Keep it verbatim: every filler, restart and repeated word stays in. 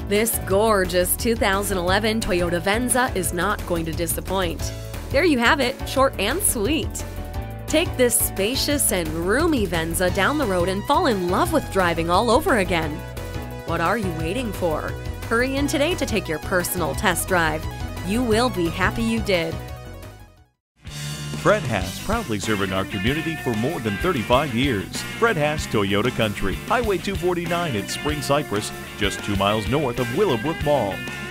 This gorgeous two thousand eleven Toyota Venza is not going to disappoint. There you have it, short and sweet. Take this spacious and roomy Venza down the road and fall in love with driving all over again. What are you waiting for? Hurry in today to take your personal test drive. You will be happy you did. Fred Haas, proudly serving our community for more than thirty-five years. Fred Haas Toyota Country, Highway two forty-nine at Spring-Cypress, just two miles north of Willowbrook Mall.